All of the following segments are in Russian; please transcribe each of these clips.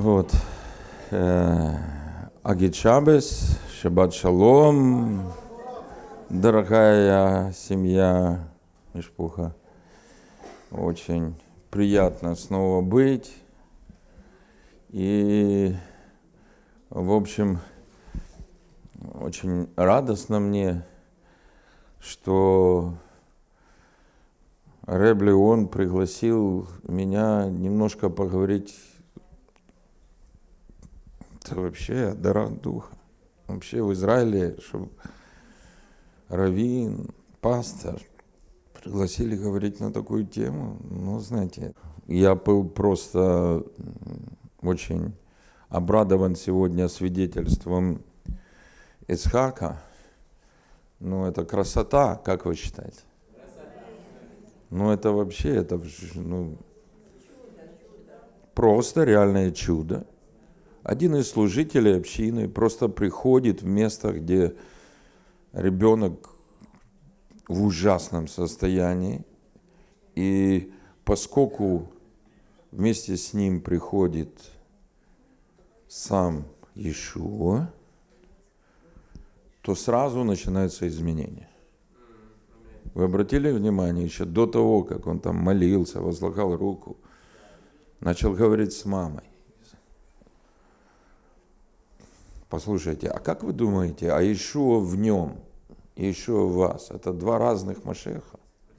Вот. Агит Шабес, Шаббат Шалом, дорогая семья Мишпуха. Очень приятно снова быть. И, в общем, очень радостно мне, что Реб Леон пригласил меня немножко поговорить вообще о дарах Духа. Вообще в Израиле, чтобы раввин, пастор пригласили говорить на такую тему. Ну, знаете, я был просто очень обрадован сегодня свидетельством Ицхака. Ну, это красота, как вы считаете? Ну, это вообще, это просто реальное чудо. Один из служителей общины просто приходит в место, где ребенок в ужасном состоянии, и поскольку вместе с ним приходит сам Иешуа, то сразу начинаются изменения. Вы обратили внимание, еще до того, как он там молился, возлагал руку, начал говорить с мамой. Послушайте, а как вы думаете, а Иешуа в нем, Иешуа в вас, это два разных Машеха?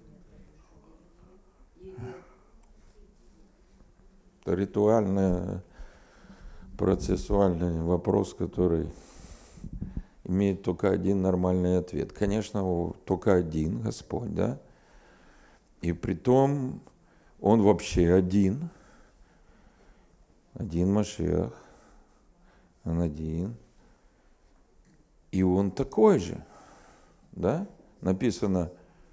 Это ритуальный, процессуальный вопрос, который имеет только один нормальный ответ. Конечно, только один Господь, да? И притом Он вообще один Машех, Он один. И Он такой же, да? Написано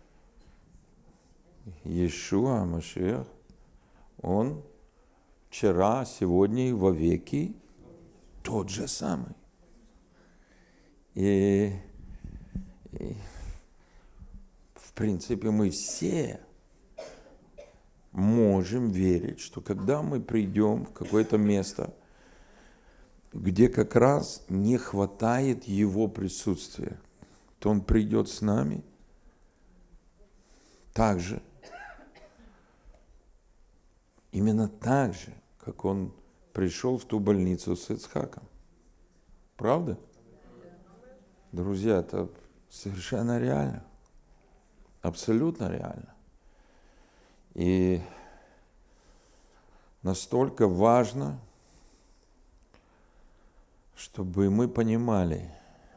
Иешуа Машех, Он вчера, сегодня и вовеки тот же самый. И в принципе мы все можем верить, что когда мы придем в какое-то место, где как раз не хватает Его присутствия, то Он придет с нами так же, именно так же, как Он пришел в ту больницу с Ицхаком. Правда? Друзья, это совершенно реально, абсолютно реально. И настолько важно, чтобы мы понимали,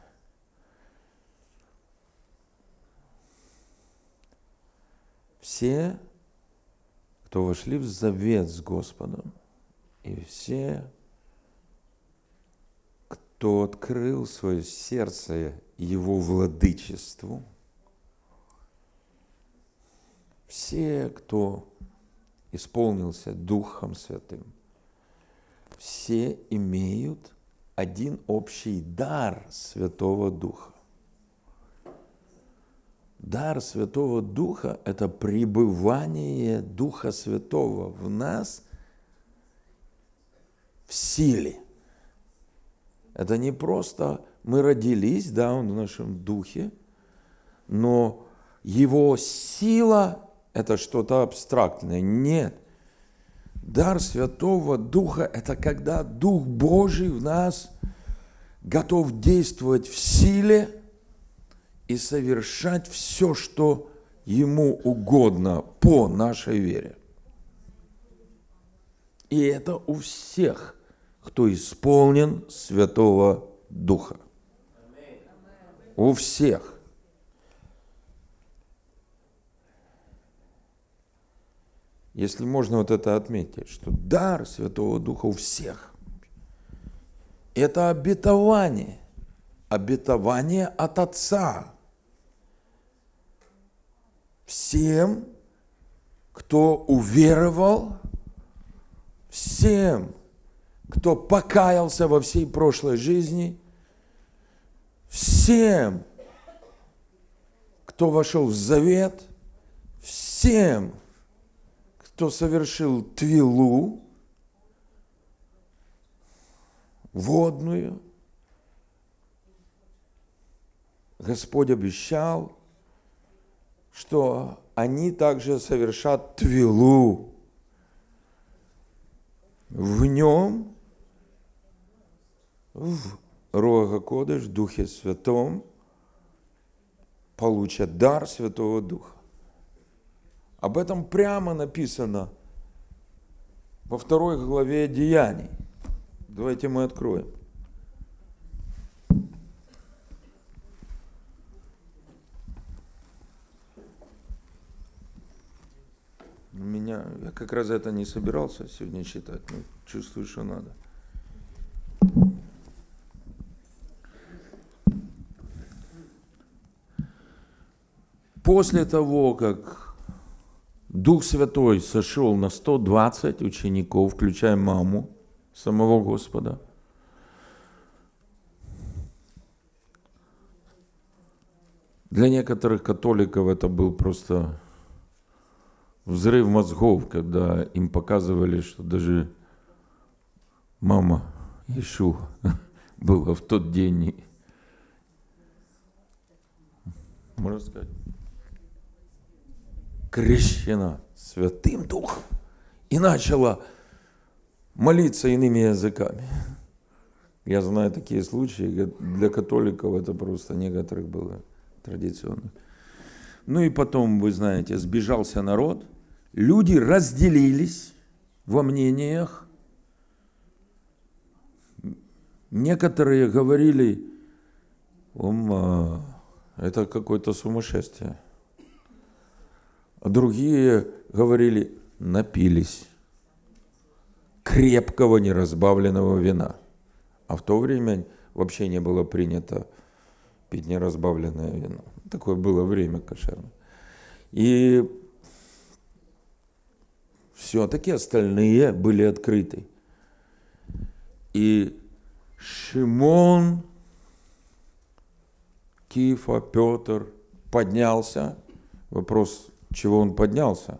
все, кто вошли в завет с Господом, и все, кто открыл свое сердце Его владычеству, все, кто исполнился Духом Святым, все имеют один общий дар Святого Духа. Дар Святого Духа – это пребывание Духа Святого в нас в силе. Это не просто мы родились, да, Он в нашем духе, но Его сила – это что-то абстрактное. Нет. Дар Святого Духа – это когда Дух Божий в нас готов действовать в силе и совершать все, что Ему угодно по нашей вере. И это у всех, кто исполнен Святого Духа. У всех. Если можно вот это отметить, что дар Святого Духа у всех. Это обетование. Обетование от Отца. Всем, кто уверовал, всем, кто покаялся во всей прошлой жизни, всем, кто вошел в завет, всем, кто совершил твилу, водную. Господь обещал, что они также совершат твилу. В нем, в Руах ха-Кодеш, Духе Святом, получат дар Святого Духа. Об этом прямо написано во 2 главе Деяний. Давайте мы откроем. Я как раз это не собирался сегодня читать, но чувствую, что надо. После того, как Дух Святой сошел на 120 учеников, включая маму самого Господа, для некоторых католиков это был просто взрыв мозгов, когда им показывали, что даже мама Иешуа была в тот день, можно сказать, крещена Святым Духом и начала молиться иными языками. Я знаю такие случаи, для католиков это просто некоторых было традиционно. Ну и потом, вы знаете, сбежался народ, люди разделились во мнениях. Некоторые говорили, это какое-то сумасшествие. А другие говорили, напились крепкого неразбавленного вина. А в то время вообще не было принято пить неразбавленное вино. Такое было время кошерное. И все-таки остальные были открыты. И Шимон, Кифа, Петр поднялся. Вопрос, чего он поднялся?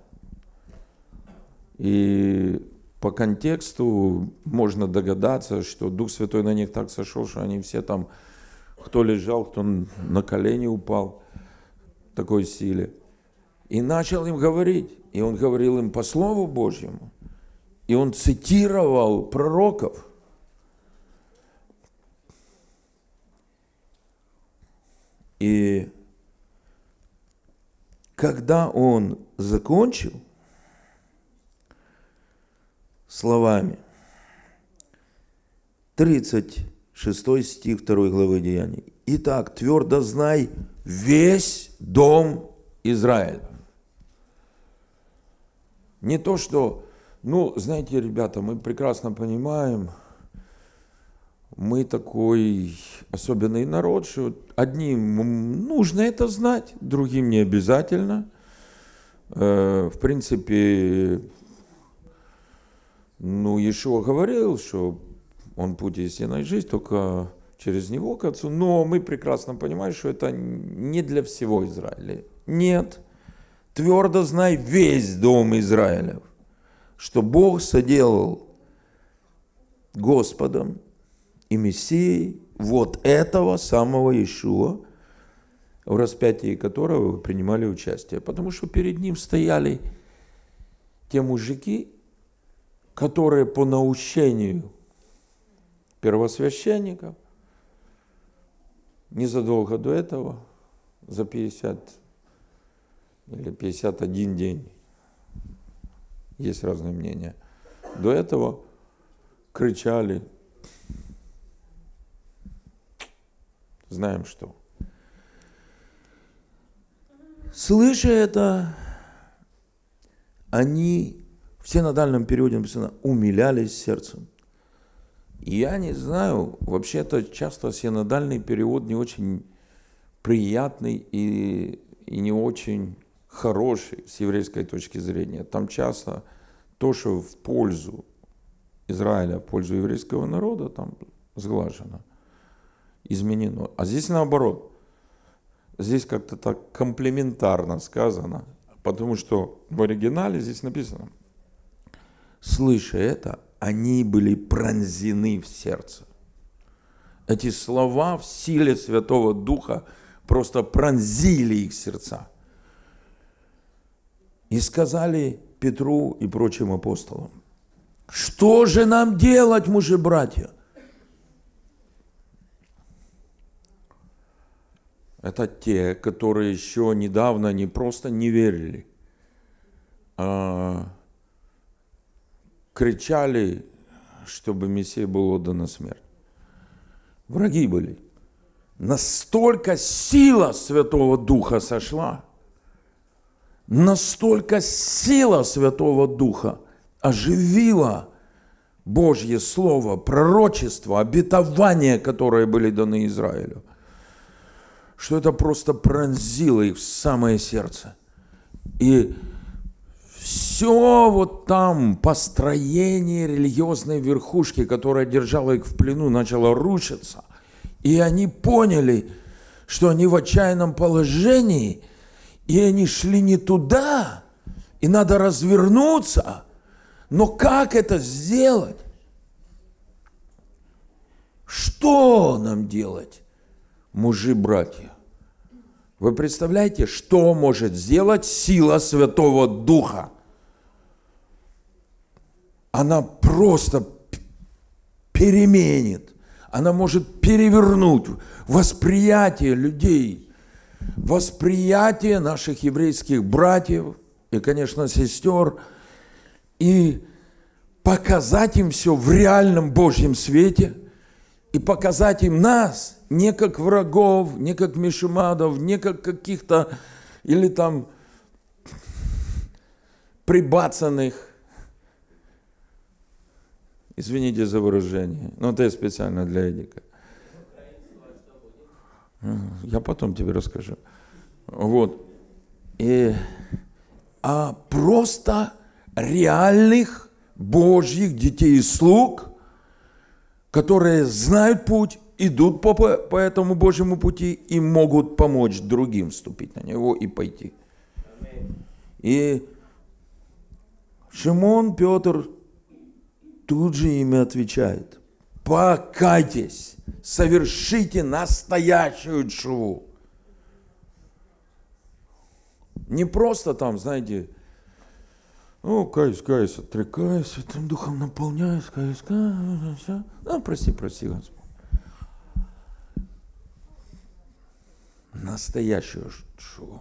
И по контексту можно догадаться, что Дух Святой на них так сошел, что они все там, кто лежал, кто на колени упал в такой силе. И начал им говорить. И он говорил им по Слову Божьему. И он цитировал пророков. И когда он закончил словами, 36 стих 2 главы Деяний. «Итак, твердо знай весь дом Израиля». Не то, что, знаете, ребята, мы прекрасно понимаем, мы такой особенный народ, что одним нужно это знать, другим не обязательно. В принципе, Иешуа говорил, что он путь истинной жизни, только через него к Отцу. Но мы прекрасно понимаем, что это не для всего Израиля. Нет. Твердо знай весь дом Израилев, что Бог соделал Господом и Мессией вот этого самого Иешуа, в распятии которого вы принимали участие. Потому что перед ним стояли те мужики, которые по наущению первосвященников незадолго до этого, за 50 или 51 день, есть разные мнения, до этого кричали, знаем что. Слыша это, они, в синодальном переводе написано, умилялись сердцем. И я не знаю, вообще-то часто синодальный перевод не очень приятный и не очень хороший с еврейской точки зрения. Там часто то, что в пользу Израиля, в пользу еврейского народа, там сглажено, изменено. А здесь наоборот. Здесь как-то так комплементарно сказано, потому что в оригинале здесь написано, слыша это, они были пронзены в сердце. Эти слова в силе Святого Духа просто пронзили их сердца. И сказали Петру и прочим апостолам: что же нам делать, мужи-братья? Это те, которые еще недавно не просто не верили, а кричали, чтобы Мессия был отдан на смерть. Враги были. Настолько сила Святого Духа сошла, настолько сила Святого Духа оживила Божье Слово, пророчество, обетования, которые были даны Израилю, что это просто пронзило их в самое сердце. И все вот там построение религиозной верхушки, которая держала их в плену, начало рушиться. И они поняли, что они в отчаянном положении, и они шли не туда, и надо развернуться. Но как это сделать? Что нам делать, мужи-братья? Вы представляете, что может сделать сила Святого Духа? Она просто переменит, она может перевернуть восприятие людей, восприятие наших еврейских братьев и, конечно, сестер, и показать им все в реальном Божьем свете, и показать им нас не как врагов, не как мишумадов, не как каких-то или там прибацанных. Извините за выражение, но это специально для Эдика. Я потом тебе расскажу. Вот. А просто реальных Божьих детей и слуг, которые знают путь, идут по этому Божьему пути и могут помочь другим вступить на него и пойти. И Шимон Петр тут же им отвечает: покайтесь, совершите настоящую тшуву. Не просто там, знаете, ну, каюсь, отрекаюсь, Святым Духом наполняюсь, каюсь, все. Ну, прости, Господь. Настоящую тшуву.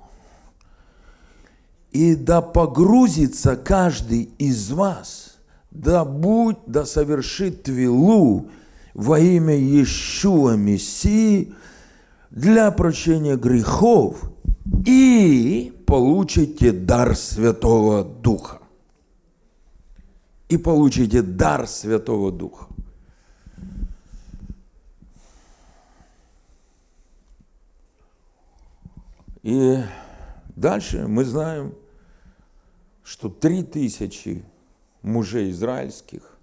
И да погрузится каждый из вас, да совершит твилу во имя Иешуа Мессии для прощения грехов, и получите дар Святого Духа. И получите дар Святого Духа. И дальше мы знаем, что 3000 мужей израильских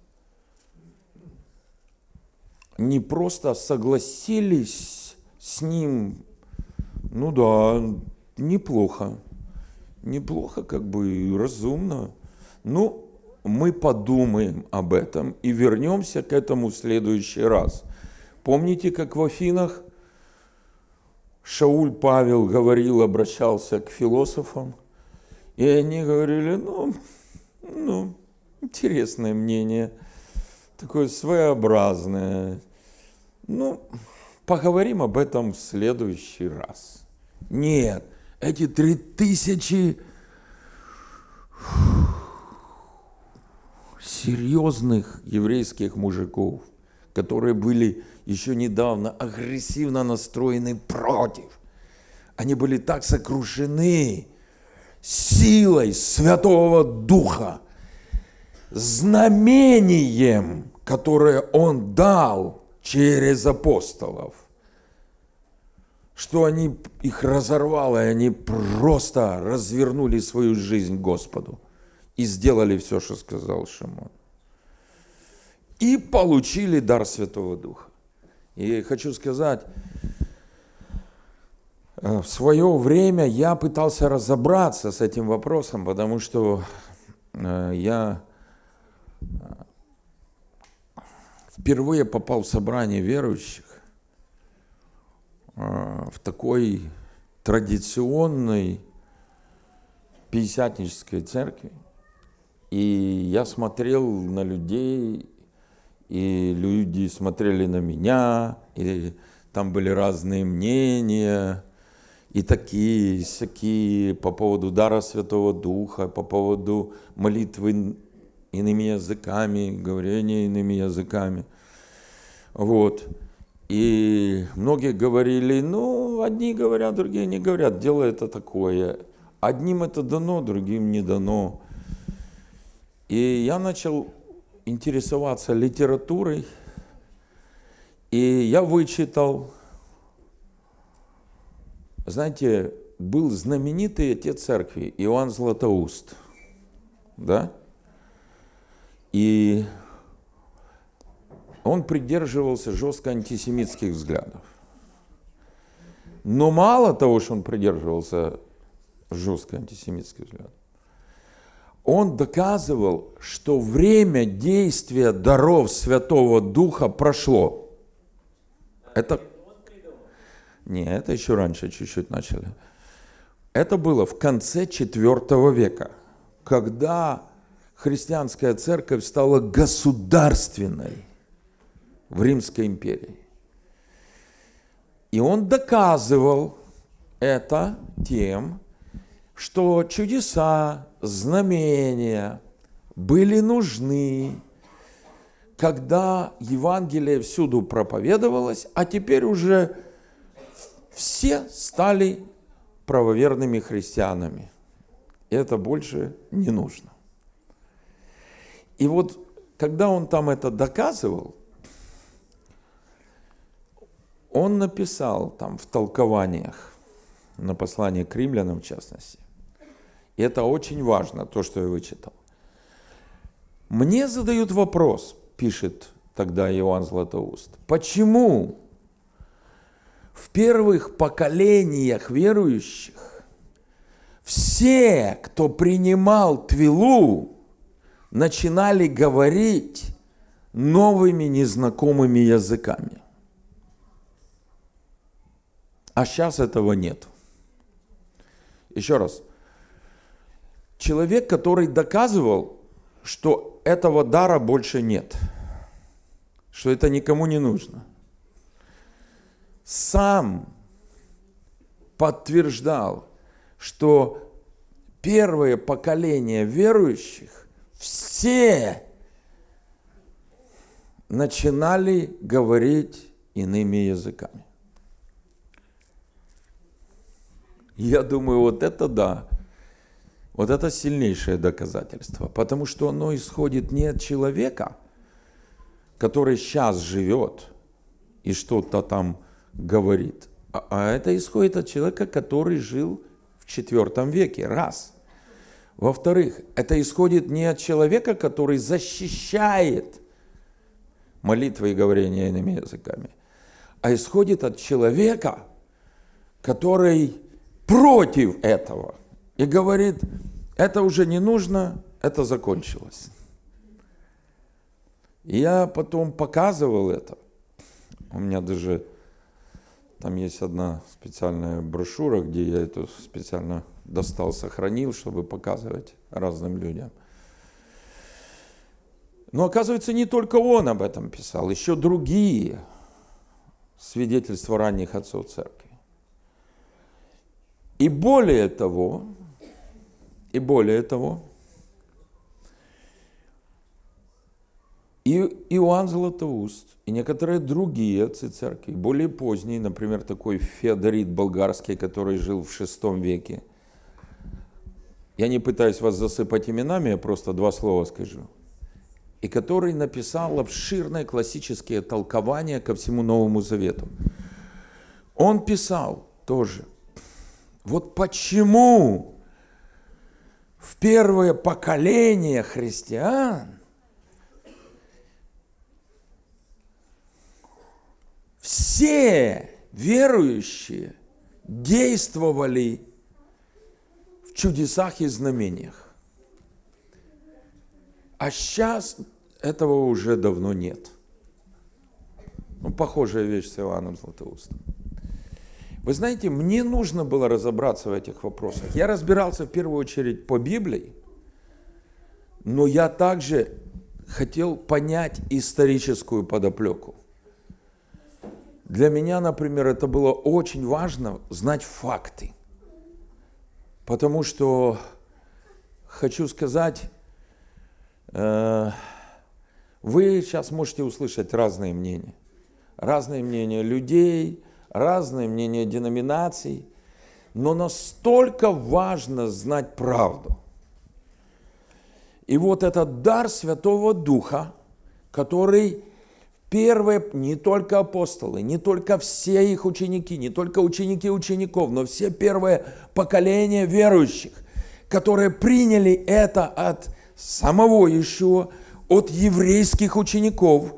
не просто согласились с ним, ну да, неплохо, как бы разумно. Ну, мы подумаем об этом и вернемся к этому в следующий раз. Помните, как в Афинах Шауль Павел говорил, обращался к философам, и они говорили: ну, интересное мнение, такое своеобразное. Ну, поговорим об этом в следующий раз. Нет, эти 3000 серьезных еврейских мужиков, которые были еще недавно агрессивно настроены против, они были так сокрушены силой Святого Духа, знамением, которое Он дал через апостолов, что они их разорвало, и они просто развернули свою жизнь Господу и сделали все, что сказал Шимон. И получили дар Святого Духа. И хочу сказать, в свое время я пытался разобраться с этим вопросом, потому что я впервые попал в собрание верующих, в такой традиционной пятидесятнической церкви. И я смотрел на людей, и люди смотрели на меня, и там были разные мнения, и такие, и сякие, по поводу дара Святого Духа, по поводу молитвы иными языками, говорения иными языками. Вот. И многие говорили, ну, одни говорят, другие не говорят, дело это такое. Одним это дано, другим не дано. И я начал интересоваться литературой, и я вычитал, знаете, был знаменитый отец церкви Иоанн Златоуст, да? И он придерживался жестко антисемитских взглядов. Но мало того, что он придерживался жестко антисемитских взглядов, он доказывал, что время действия даров Святого Духа прошло. Это еще раньше чуть-чуть начали. Это было в конце IV века, когда христианская церковь стала государственной в Римской империи. И он доказывал это тем, что чудеса, знамения были нужны, когда Евангелие всюду проповедовалось, а теперь уже все стали правоверными христианами. И это больше не нужно. И вот, когда он там это доказывал, он написал там в толкованиях, на послании к римлянам в частности, и это очень важно, то, что я вычитал. Мне задают вопрос, пишет тогда Иоанн Златоуст, почему в первых поколениях верующих все, кто принимал твилу, начинали говорить новыми незнакомыми языками. А сейчас этого нет. Еще раз. Человек, который доказывал, что этого дара больше нет, что это никому не нужно, сам подтверждал, что первое поколение верующих все начинали говорить иными языками. Я думаю, вот это да, вот это сильнейшее доказательство, потому что оно исходит не от человека, который сейчас живет и что-то там говорит, а это исходит от человека, который жил в IV веке, раз. Во-вторых, это исходит не от человека, который защищает молитвы и говорение иными языками, а исходит от человека, который против этого и говорит, это уже не нужно, это закончилось. И я потом показывал это. У меня даже там есть одна специальная брошюра, где я эту специально достал, сохранил, чтобы показывать разным людям. Но оказывается, не только он об этом писал, еще другие свидетельства ранних отцов церкви. И более того, и Иоанн Златоуст, и некоторые другие отцы церкви, более поздние, например, такой Феодорит Болгарский, который жил в VI веке. Я не пытаюсь вас засыпать именами, я просто два слова скажу. И который написал обширное классическое толкование ко всему Новому Завету. Он писал тоже, вот почему в первое поколение христиан все верующие действовали в чудесах и знамениях. А сейчас этого уже давно нет. Ну, похожая вещь с Иоанном Златоустом. Вы знаете, мне нужно было разобраться в этих вопросах. Я разбирался в первую очередь по Библии, но я также хотел понять историческую подоплеку. Для меня, например, это было очень важно знать факты. Потому что, хочу сказать, вы сейчас можете услышать разные мнения. Разные мнения людей, разные мнения деноминаций. Но настолько важно знать правду. И вот этот дар Святого Духа, который первые, не только апостолы, не только все их ученики, не только ученики учеников, но все первые поколения верующих, которые приняли это от самого Иешуа, от еврейских учеников,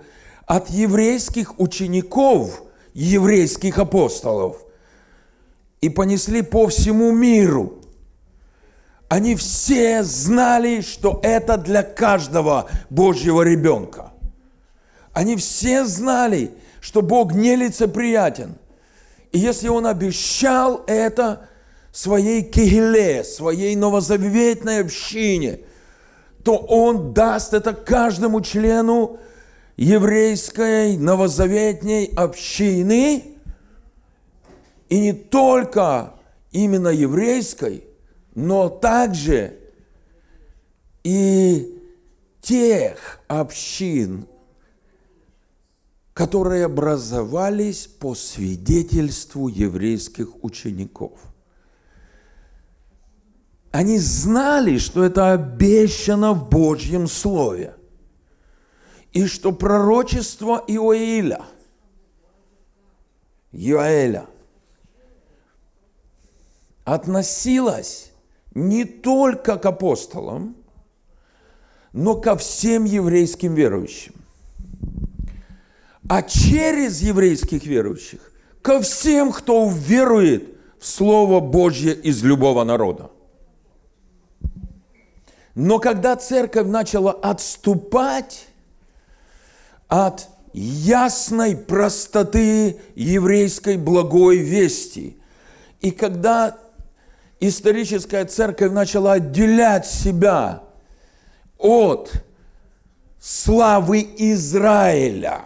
еврейских апостолов, и понесли по всему миру. Они все знали, что это для каждого Божьего ребенка. Они все знали, что Бог нелицеприятен. И если Он обещал это своей кегеле, своей новозаветной общине, то Он даст это каждому члену еврейской новозаветной общины, и не только именно еврейской, но также и тех общин, которые образовались по свидетельству еврейских учеников. Они знали, что это обещано в Божьем Слове, и что пророчество Иоэля относилось не только к апостолам, но ко всем еврейским верующим. А через еврейских верующих ко всем, кто уверует в Слово Божье из любого народа. Но когда церковь начала отступать от ясной простоты еврейской благой вести, и когда историческая церковь начала отделять себя от славы Израиля,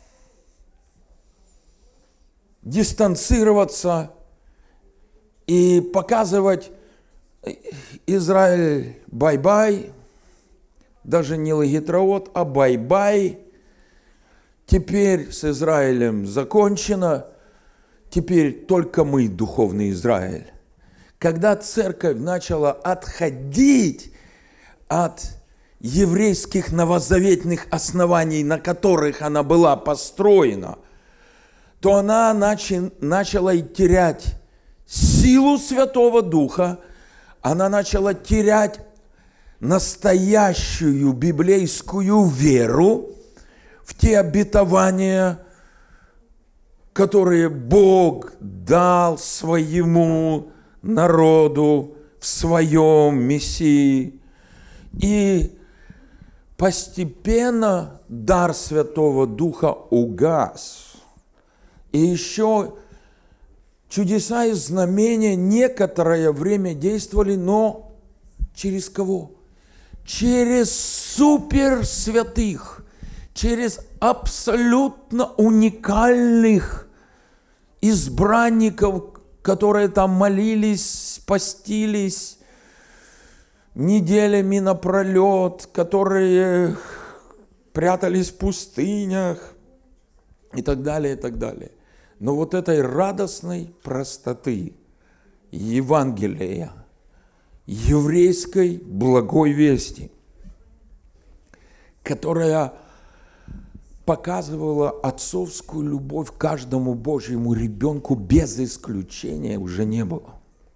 дистанцироваться и показывать Израиль бай-бай, даже не логитраот, а бай-бай. Теперь с Израилем закончено, теперь только мы духовный Израиль. Когда церковь начала отходить от еврейских новозаветных оснований, на которых она была построена, то она начала терять силу Святого Духа, она начала терять настоящую библейскую веру в те обетования, которые Бог дал своему народу в своем Мессии. И постепенно дар Святого Духа угас. И еще чудеса и знамения некоторое время действовали, но через кого? Через суперсвятых, через абсолютно уникальных избранников, которые там молились, постились неделями напролет, которые прятались в пустынях и так далее, и так далее. Но вот этой радостной простоты Евангелия, еврейской благой вести, которая показывала отцовскую любовь каждому Божьему ребенку без исключения, уже не было.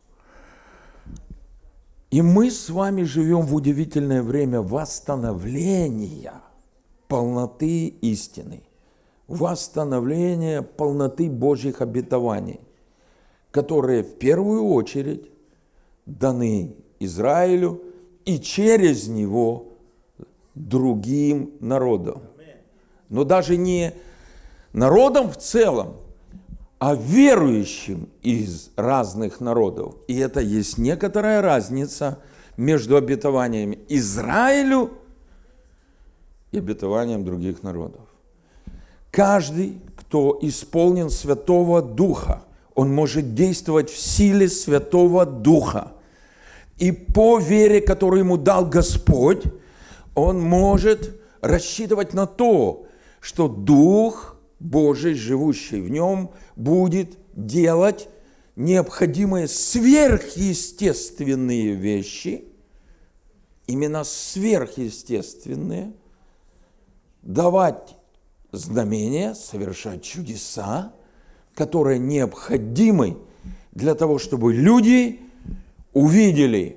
И мы с вами живем в удивительное время восстановления полноты истины, восстановления полноты Божьих обетований, которые в первую очередь даны Израилю и через него другим народам. Но даже не народам в целом, а верующим из разных народов. И это есть некоторая разница между обетованием Израилю и обетованием других народов. Каждый, кто исполнен Святого Духа, он может действовать в силе Святого Духа. И по вере, которую ему дал Господь, он может рассчитывать на то, что Дух Божий, живущий в нем, будет делать необходимые сверхъестественные вещи, именно сверхъестественные, давать знамения, совершать чудеса, которые необходимы для того, чтобы люди увидели: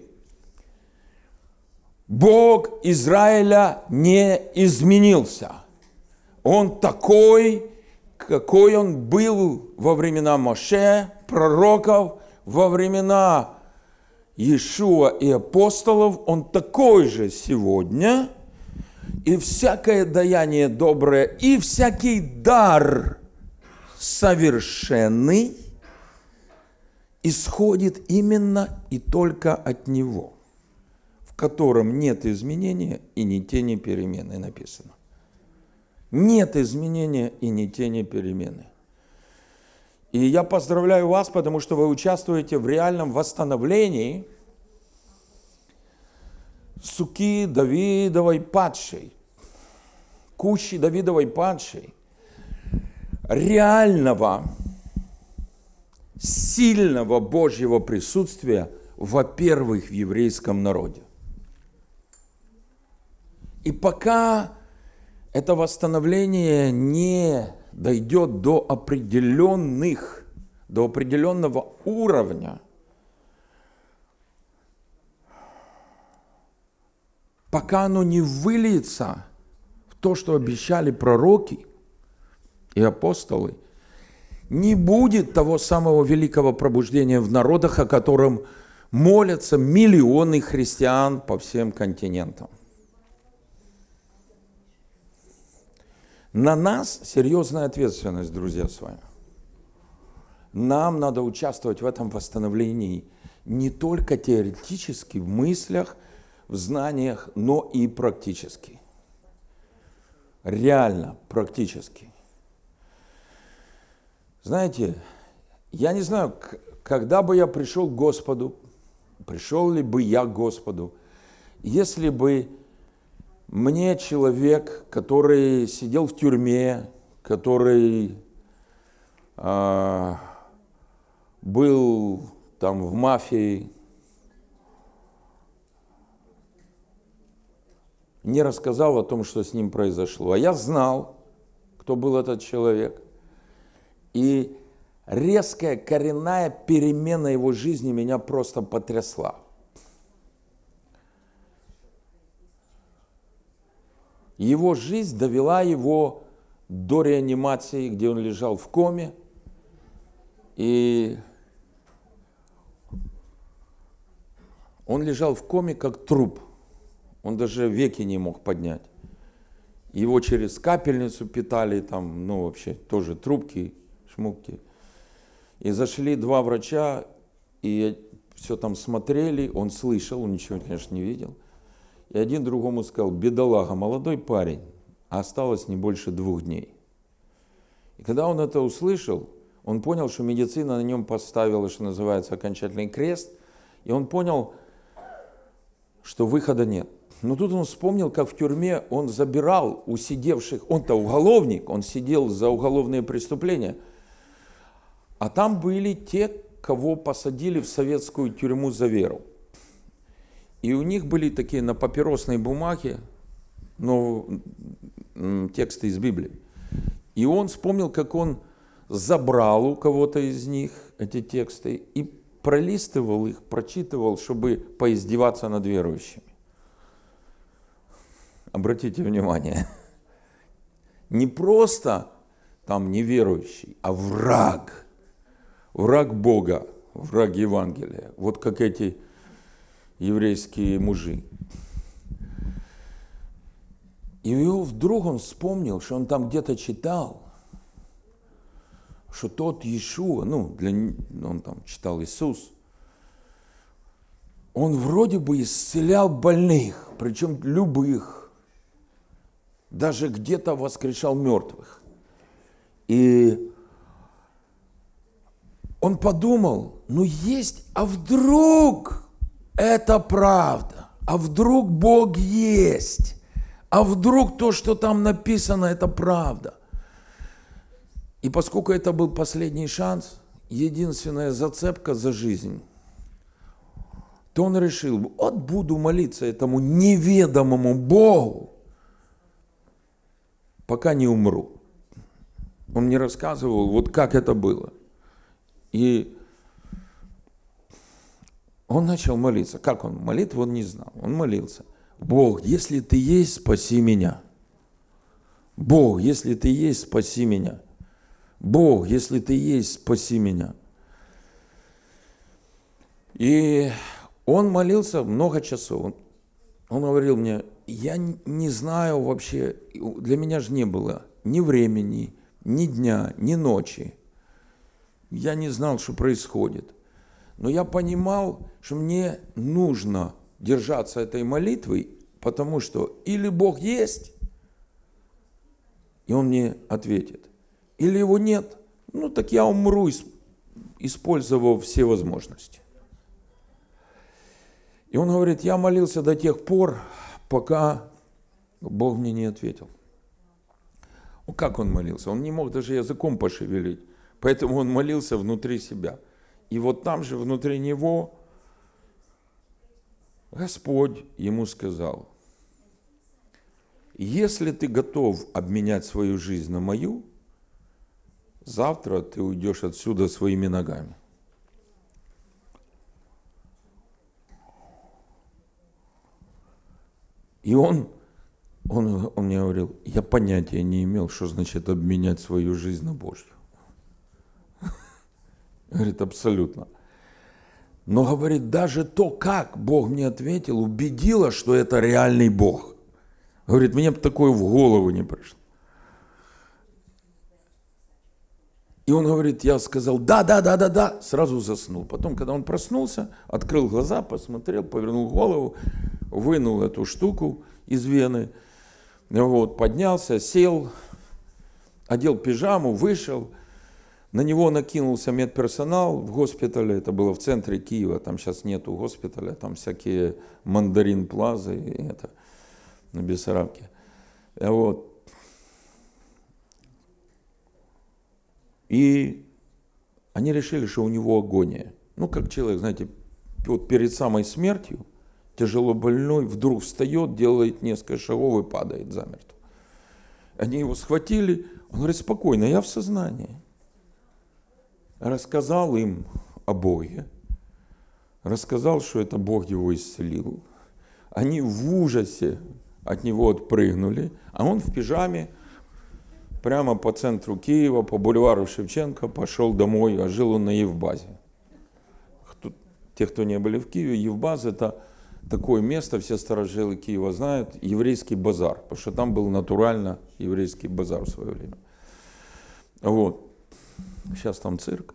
Бог Израиля не изменился. Он такой, какой он был во времена Моше, пророков, во времена Иешуа и апостолов. Он такой же сегодня. И всякое даяние доброе, и всякий дар совершенный исходит именно и только от Него, в котором нет изменения и ни тени перемены, написано. Нет изменения и ни тени перемены. И я поздравляю вас, потому что вы участвуете в реальном восстановлении суки Давидовой падшей, кущи Давидовой падшей, реального, сильного Божьего присутствия, во-первых, в еврейском народе. И пока это восстановление не дойдет до определенного уровня, пока оно не выльется в то, что обещали пророки и апостолы, не будет того самого великого пробуждения в народах, о котором молятся миллионы христиан по всем континентам. На нас серьезная ответственность, друзья, с вами. Нам надо участвовать в этом восстановлении не только теоретически, в мыслях, в знаниях, но и практически. Реально, практически. Знаете, я не знаю, когда бы я пришел к Господу, пришел ли бы я к Господу, если бы мне человек, который сидел в тюрьме, который был там в мафии, не рассказал о том, что с ним произошло. А я знал, кто был этот человек. И резкая, коренная перемена его жизни меня просто потрясла. Его жизнь довела его до реанимации, где он лежал в коме. И он лежал в коме как труп. Он даже веки не мог поднять. Его через капельницу питали, там, вообще тоже трубки, шмуки. И зашли два врача, и все там смотрели, он слышал, он ничего, конечно, не видел. И один другому сказал: бедолага, молодой парень, а осталось не больше 2 дней. И когда он это услышал, он понял, что медицина на нем поставила, что называется, окончательный крест, и он понял, что выхода нет. Но тут он вспомнил, как в тюрьме он забирал у сидевших, он-то уголовник, он сидел за уголовные преступления, а там были те, кого посадили в советскую тюрьму за веру. И у них были такие на папиросной бумаге, тексты из Библии. И он вспомнил, как он забрал у кого-то из них эти тексты и пролистывал их, прочитывал, чтобы поиздеваться над верующими. Обратите внимание, не просто там неверующий, а враг Бога, враг Евангелия, вот как эти еврейские мужи. И вдруг он вспомнил, что он там где-то читал, что тот Иешуа, он там читал Иисус, он вроде бы исцелял больных, причем любых, даже где-то воскрешал мертвых. И он подумал, а вдруг это правда, а вдруг Бог есть, а вдруг то, что там написано, это правда. И поскольку это был последний шанс, единственная зацепка за жизнь, то он решил, буду молиться этому неведомому Богу, пока не умру. Он мне рассказывал, как это было. И он начал молиться. Как он? Молитву он не знал. Он молился. Бог, если ты есть, спаси меня. Бог, если ты есть, спаси меня. Бог, если ты есть, спаси меня. И он молился много часов. Он говорил мне, я не знаю вообще, для меня же не было ни времени, ни дня, ни ночи. Я не знал, что происходит. Но я понимал, что мне нужно держаться этой молитвы, потому что или Бог есть, и Он мне ответит, или Его нет, так я умру, использовав все возможности. И он говорит, я молился до тех пор, пока Бог мне не ответил. Как он молился? Он не мог даже языком пошевелить, поэтому он молился внутри себя. И там же, внутри него, Господь ему сказал, если ты готов обменять свою жизнь на мою, завтра ты уйдешь отсюда своими ногами. И он мне говорил, я понятия не имел, что значит обменять свою жизнь на Божью. Говорит, абсолютно. Но, говорит, даже то, как Бог мне ответил, убедило, что это реальный Бог. Говорит, мне бы такое в голову не пришло. И он говорит, я сказал, да, сразу заснул. Потом, когда он проснулся, открыл глаза, посмотрел, повернул голову, вынул эту штуку из вены, поднялся, сел, одел пижаму, вышел. На него накинулся медперсонал в госпитале, это было в центре Киева, там сейчас нету госпиталя, там всякие Мандарин Плазы, и это на Бессарабке. И они решили, что у него агония. Как человек, знаете, перед самой смертью, тяжело больной, вдруг встает, делает несколько шагов и падает замертво. Они его схватили, он говорит, спокойно, я в сознании. Рассказал им о Боге, рассказал, что это Бог его исцелил. Они в ужасе от него отпрыгнули, а он в пижаме прямо по центру Киева, по бульвару Шевченко пошел домой, а жил он на Евбазе. Те, кто не были в Киеве, Евбаз – это такое место, все старожилы Киева знают, еврейский базар, потому что там был натурально еврейский базар в свое время. Сейчас там цирк.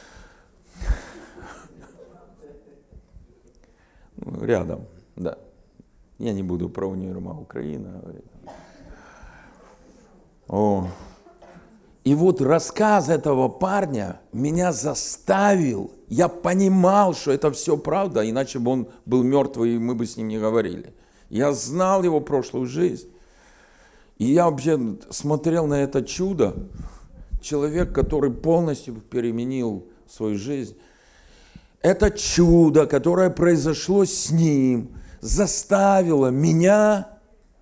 Рядом, да. Я не буду про универмаг Украины говорить. И рассказ этого парня меня заставил, я понимал, что это все правда, иначе бы он был мертвый, и мы бы с ним не говорили. Я знал его прошлую жизнь. И я вообще смотрел на это чудо. Человек, который полностью переменил свою жизнь. Это чудо, которое произошло с ним, заставило меня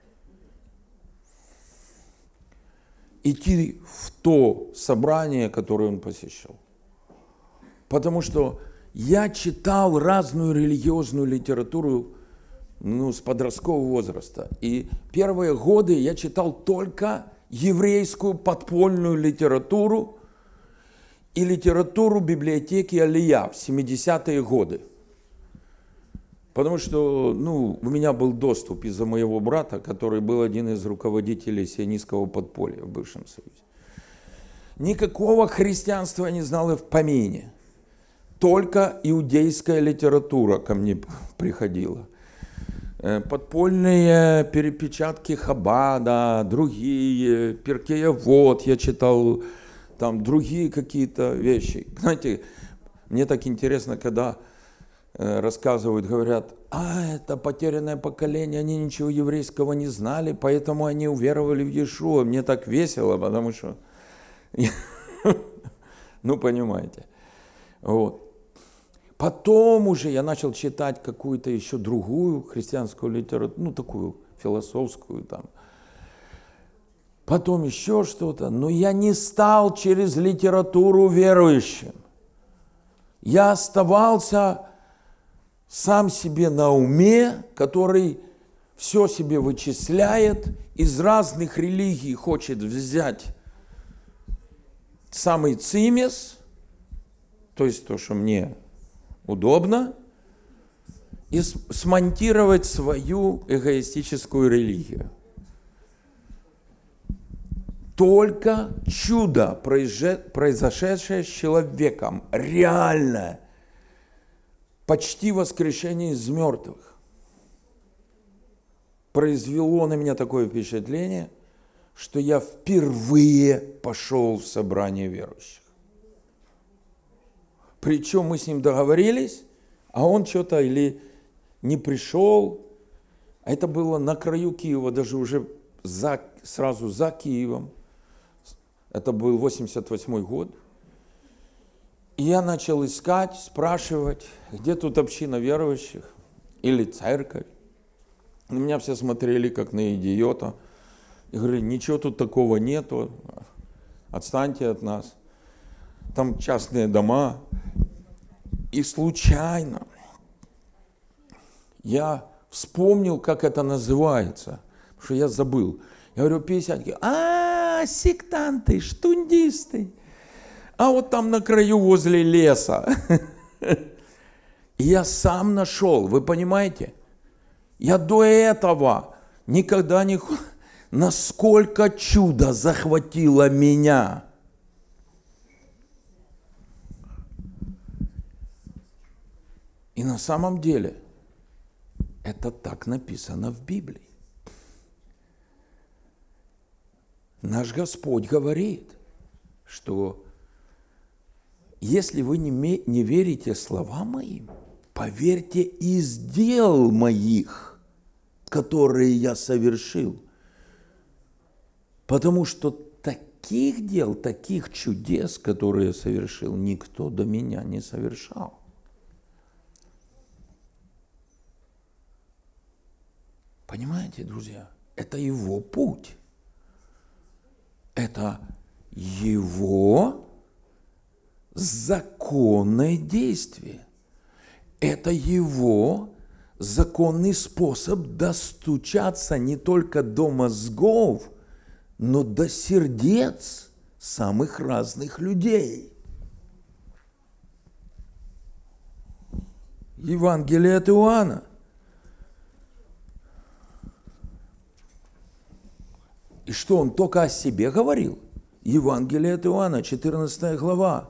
идти в то собрание, которое он посещал. Потому что я читал разную религиозную литературу с подросткового возраста. И первые годы я читал только еврейскую подпольную литературу и литературу библиотеки Алия в 70-е годы. Потому что у меня был доступ из-за моего брата, который был один из руководителей сионистского подполья в бывшем Союзе. никакого христианства я не знал и в помине. Только иудейская литература ко мне приходила. Подпольные перепечатки Хаббада, другие, Перкея Вод я читал, там другие какие-то вещи. Знаете, мне так интересно, когда рассказывают, говорят, это потерянное поколение, они ничего еврейского не знали, поэтому они уверовали в Иешуа. Мне так весело, потому что, ну, понимаете. Вот. Потом уже я начал читать какую-то еще другую христианскую литературу, ну, такую философскую там. Потом еще что-то. Но я не стал через литературу верующим. Я оставался сам себе на уме, который все себе вычисляет, из разных религий хочет взять самый цимес, то есть то, что мне удобно, и смонтировать свою эгоистическую религию. Только чудо, произошедшее с человеком, реальное, почти воскрешение из мертвых, произвело на меня такое впечатление, что я впервые пошел в собрание верующих. Причем мы с ним договорились, а он что-то или не пришел. А это было на краю Киева, даже уже сразу за Киевом. Это был 88-й год. И я начал искать, спрашивать, где тут община верующих или церковь. На меня все смотрели как на идиота. И говорили, ничего тут такого нету, отстаньте от нас. Там частные дома. И случайно я вспомнил, как это называется, потому что я забыл. Я говорю, 50. Сектанты, штундисты. А вот там на краю возле леса. И я сам нашел, вы понимаете? Я до этого никогда не... Насколько чудо захватило меня. И на самом деле это так написано в Библии. Наш Господь говорит, что если вы не верите словам моим, поверьте из дел моих, которые я совершил. Потому что таких дел, таких чудес, которые я совершил, никто до меня не совершал. Понимаете, друзья, это его путь. Это его законное действие. Это его законный способ достучаться не только до мозгов, но до сердец самых разных людей. Евангелие от Иоанна. И что, он только о себе говорил? Евангелие от Иоанна, 14 глава,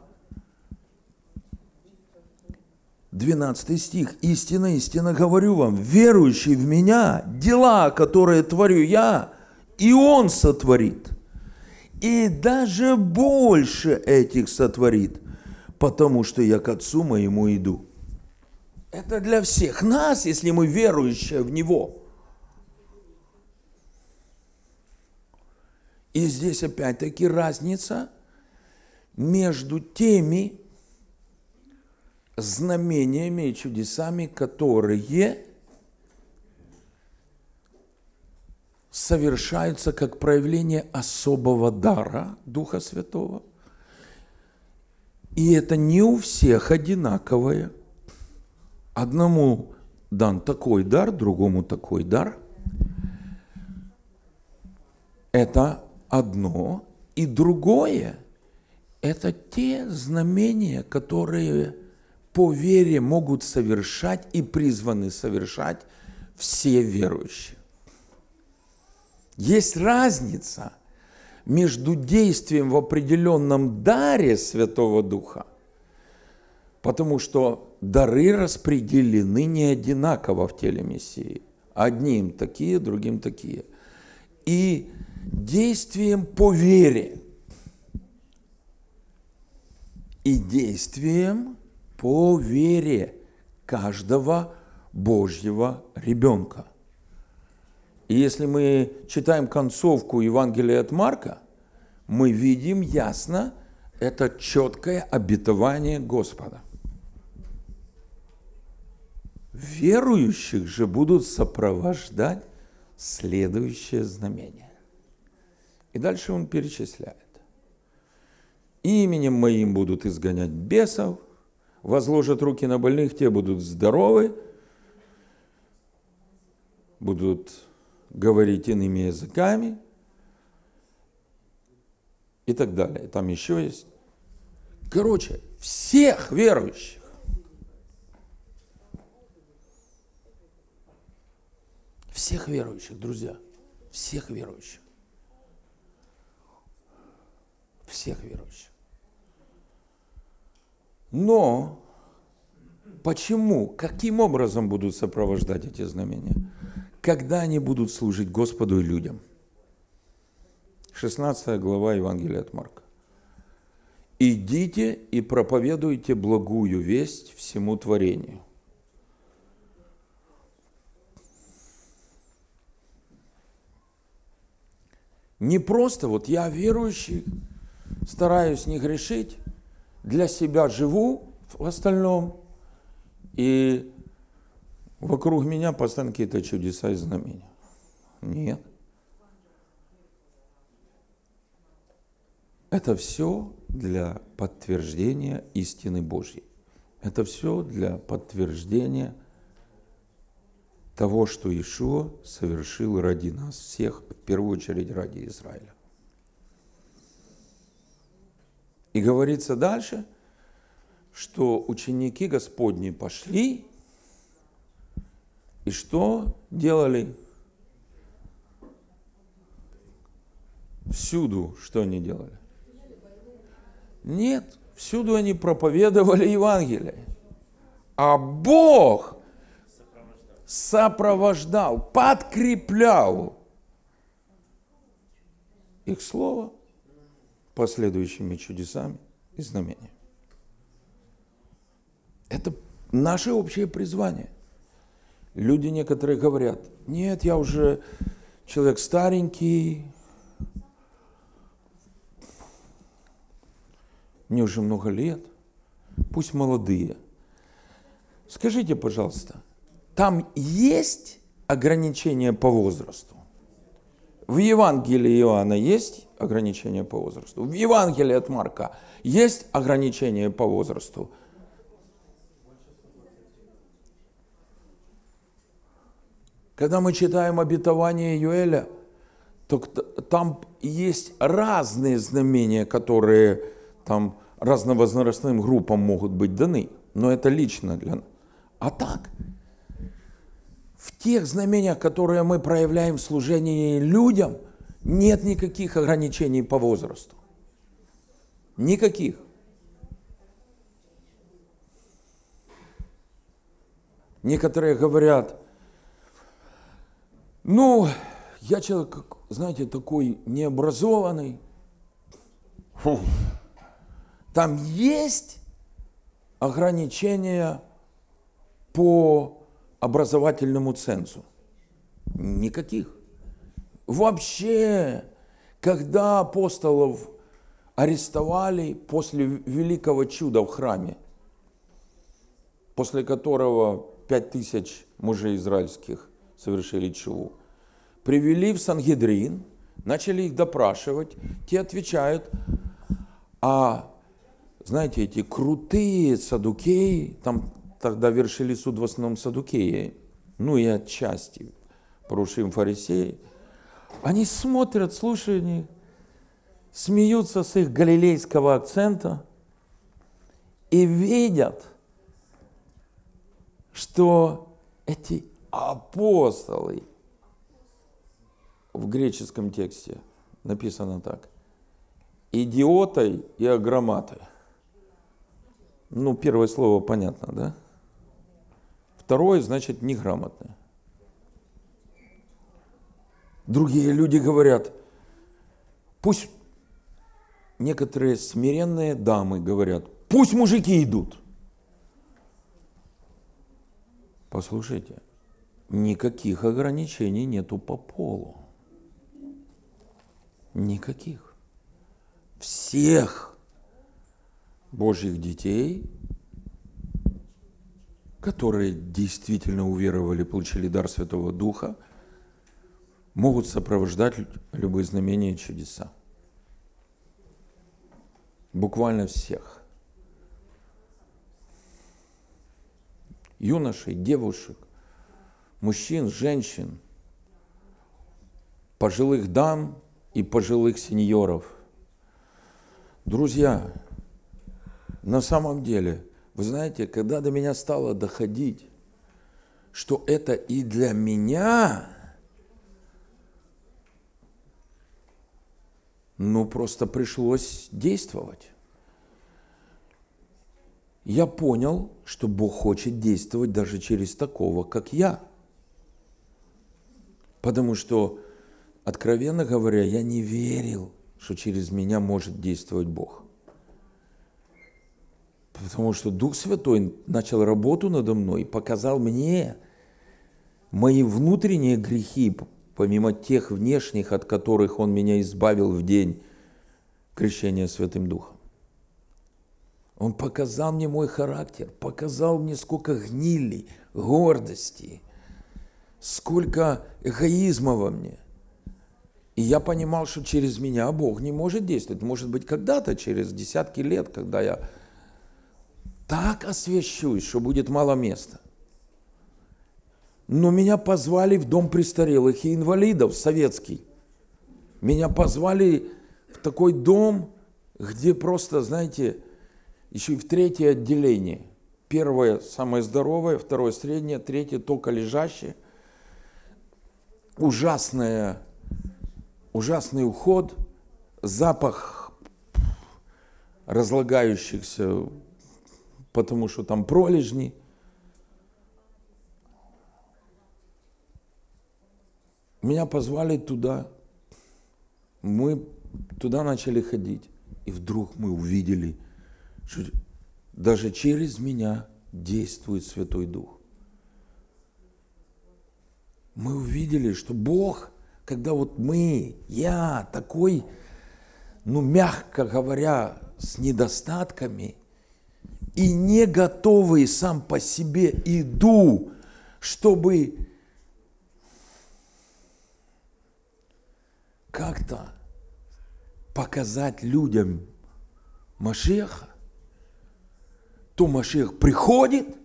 12 стих. «Истинно, истинно говорю вам, верующий в Меня, дела, которые творю Я, и Он сотворит, и даже больше этих сотворит, потому что Я к Отцу Моему иду». Это для всех нас, если мы верующие в Него. И здесь опять-таки разница между теми знамениями и чудесами, которые совершаются как проявление особого дара Духа Святого. И это не у всех одинаковое. Одному дан такой дар, другому такой дар. Это одно. И другое – это те знамения, которые по вере могут совершать и призваны совершать все верующие. Есть разница между действием в определенном даре Святого Духа, потому что дары распределены не одинаково в теле Мессии. Одним такие, другим такие. И действием по вере. И действием по вере каждого Божьего ребенка. И если мы читаем концовку Евангелия от Марка, мы видим ясно это четкое обетование Господа. Верующих же будут сопровождать следующее знамение. И дальше он перечисляет. Именем моим будут изгонять бесов, возложат руки на больных, те будут здоровы, будут говорить иными языками и так далее. Там еще есть. Короче, всех верующих. Всех верующих, друзья. Всех верующих. Всех верующих. Но почему, каким образом будут сопровождать эти знамения? Когда они будут служить Господу и людям. 16 глава Евангелия от Марка. «Идите и проповедуйте благую весть всему творению». Не просто вот я верующий, стараюсь не грешить, для себя живу в остальном, и вокруг меня постоянно какие-то чудеса и знамения. Нет. Это все для подтверждения истины Божьей. Это все для подтверждения того, что Иешуа совершил ради нас всех, в первую очередь ради Израиля. И говорится дальше, что ученики Господни пошли, и что делали? Всюду что они делали? Нет, всюду они проповедовали Евангелие. А Бог сопровождал, подкреплял их слово последующими чудесами и знамениями. Это наше общее призвание. Люди некоторые говорят: нет, я уже человек старенький, мне уже много лет, пусть молодые. Скажите, пожалуйста, там есть ограничения по возрасту? В Евангелии Иоанна есть ограничения по возрасту? В Евангелии от Марка есть ограничения по возрасту? Когда мы читаем обетование Юэля, то там есть разные знамения, которые там разновозрастным группам могут быть даны, но это лично для нас. А так, в тех знамениях, которые мы проявляем в служении людям, нет никаких ограничений по возрасту. Никаких. Некоторые говорят: ну, я человек, знаете, такой необразованный. Фу. Там есть ограничения по образовательному цензу? Никаких. Вообще, когда апостолов арестовали после великого чуда в храме, после которого 5000 мужей израильских совершили чуву, привели в Сангедрин, начали их допрашивать, те отвечают: а знаете, эти крутые саддукеи, там тогда вершили суд в основном саддукеи, ну и отчасти порушим фарисеи, они смотрят, слушают них, смеются с их галилейского акцента и видят, что эти апостолы, в греческом тексте написано так, идиотой и агроматой. Ну, первое слово понятно, да? Второе, значит, неграмотный. Другие люди говорят, пусть некоторые смиренные дамы говорят, пусть мужики идут. Послушайте, никаких ограничений нету по полу. Никаких. Всех Божьих детей, которые действительно уверовали, получили дар Святого Духа, могут сопровождать любые знамения и чудеса. Буквально всех. Юношей, девушек, мужчин, женщин, пожилых дам и пожилых сеньоров. Друзья, на самом деле, вы знаете, когда до меня стало доходить, что это и для меня, ну, просто пришлось действовать. Я понял, что Бог хочет действовать даже через такого, как я. Потому что, откровенно говоря, я не верил, что через меня может действовать Бог. Потому что Дух Святой начал работу надо мной и показал мне мои внутренние грехи, помимо тех внешних, от которых Он меня избавил в день крещения Святым Духом. Он показал мне мой характер, показал мне, сколько гнили, гордости, сколько эгоизма во мне. И я понимал, что через меня Бог не может действовать. Может быть, когда-то, через десятки лет, когда я так освящусь, что будет мало места. Но меня позвали в дом престарелых и инвалидов, советский. Меня позвали в такой дом, где просто, знаете, еще и в третье отделение. Первое самое здоровое, второе среднее, третье только лежащее. Ужасный уход, запах разлагающихся, потому что там пролежни. Меня позвали туда, мы туда начали ходить, и вдруг мы увидели, что даже через меня действует Святой Дух. Мы увидели, что Бог, когда вот я такой, мягко говоря, с недостатками, и не готовый сам по себе иду, чтобы как-то показать людям Машеха, то Машех приходит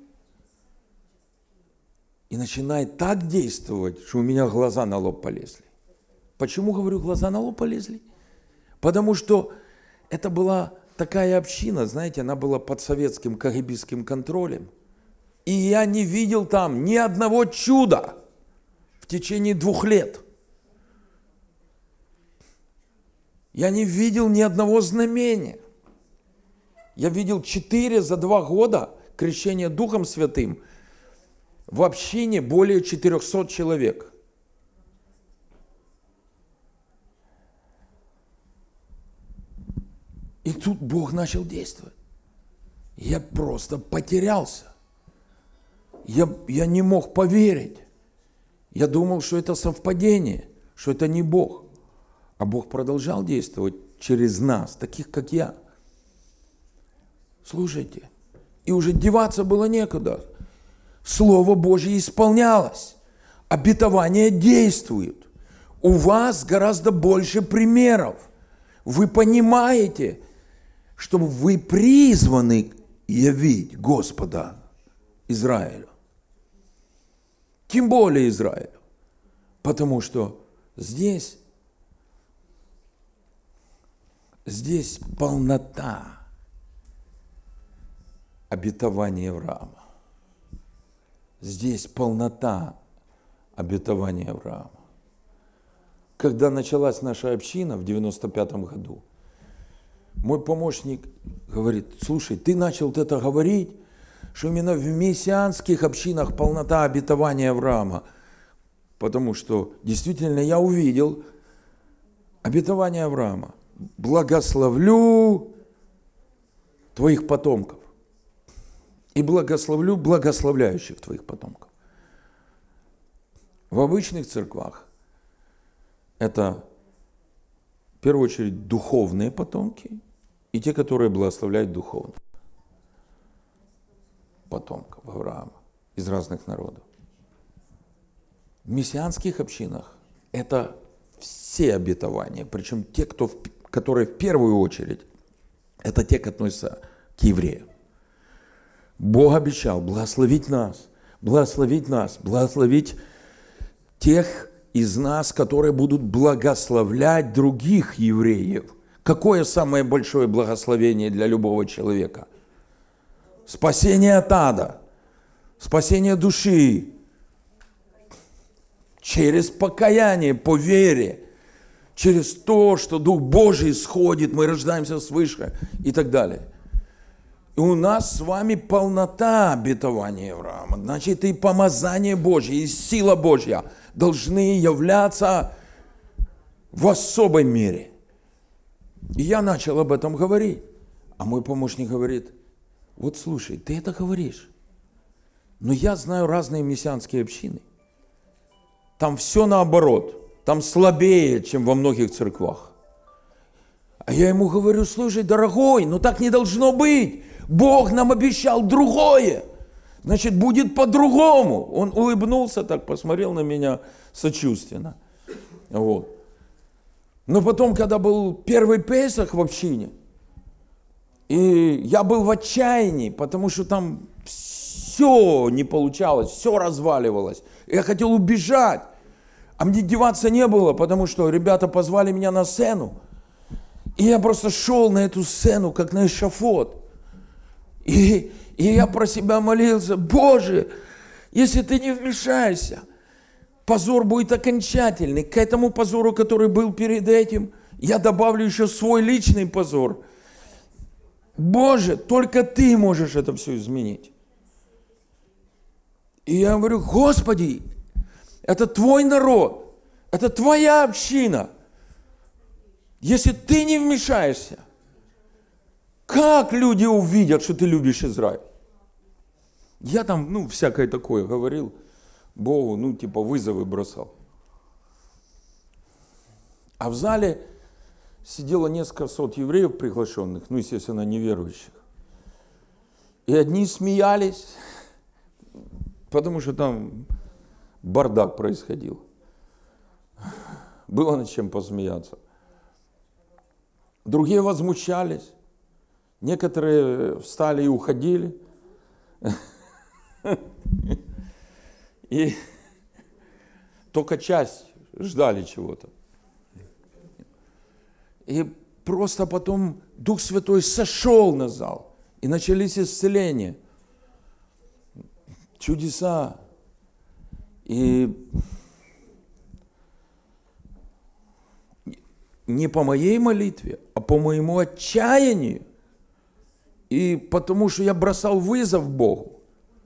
и начинает так действовать, что у меня глаза на лоб полезли. Почему, говорю, глаза на лоб полезли? Потому что это была такая община, знаете, она была под советским КГБистским контролем. И я не видел там ни одного чуда в течение 2 лет. Я не видел ни одного знамения. Я видел 4 за 2 года крещения Духом Святым в общине более 400 человек. И тут Бог начал действовать. Я просто потерялся. Я не мог поверить. Я думал, что это совпадение, что это не Бог. А Бог продолжал действовать через нас, таких как я. Слушайте, и уже деваться было некуда. Слово Божье исполнялось. Обетование действует. У вас гораздо больше примеров. Вы понимаете, что вы призваны явить Господа Израилю. Тем более Израилю. Потому что здесь полнота обетования Авраама. Здесь полнота обетования Авраама. Когда началась наша община в 95 году, Мой помощник говорит, слушай, ты начал вот это говорить, что именно в мессианских общинах полнота обетования Авраама. Потому что действительно я увидел обетование Авраама. Благословлю твоих потомков. И благословлю благословляющих твоих потомков. В обычных церквах это в первую очередь духовные потомки и те, которые благословляют духовно. Потомков Авраама из разных народов. В мессианских общинах это все обетования, причем те, которые в первую очередь, это те, которые относятся к евреям. Бог обещал благословить нас, благословить тех из нас, которые будут благословлять других евреев. Какое самое большое благословение для любого человека? Спасение от ада, спасение души через покаяние по вере, через то, что Дух Божий сходит, мы рождаемся свыше и так далее. И у нас с вами полнота обетования Авраама. Значит, и помазание Божье, и сила Божья должны являться в особой мере. И я начал об этом говорить. А мой помощник говорит, вот слушай, ты это говоришь, но я знаю разные мессианские общины. Там все наоборот, там слабее, чем во многих церквах. А я ему говорю, слушай, дорогой, ну так не должно быть. Бог нам обещал другое. Значит, будет по-другому. Он улыбнулся так, посмотрел на меня сочувственно. Вот. Но потом, когда был первый Песах в общине, и я был в отчаянии, потому что там все не получалось, все разваливалось. Я хотел убежать, а мне деваться не было, потому что ребята позвали меня на сцену. И я просто шел на эту сцену, как на эшафот. И я про себя молился, Боже, если ты не вмешаешься, позор будет окончательный. К этому позору, который был перед этим, я добавлю еще свой личный позор. Боже, только ты можешь это все изменить. И я говорю, Господи, это твой народ, это твоя община. Если ты не вмешаешься, как люди увидят, что ты любишь Израиль? Я там, всякое такое говорил Богу, вызовы бросал. А в зале сидело несколько сот евреев приглашенных, естественно, неверующих. И одни смеялись, потому что там бардак происходил. Было над чем посмеяться. Другие возмущались. Некоторые встали и уходили. И только часть ждали чего-то. И просто потом Дух Святой сошел на зал. И начались исцеления. Чудеса. И не по моей молитве, а по моему отчаянию. И потому что я бросал вызов Богу.